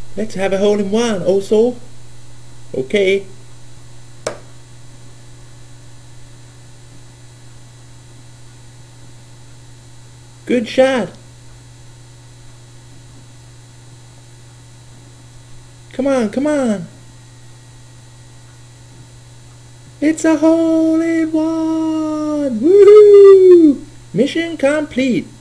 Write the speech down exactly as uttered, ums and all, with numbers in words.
Let's have a hole in one also. Okay. Good shot. Come on, come on. It's a hole in one. Woohoo! Mission complete.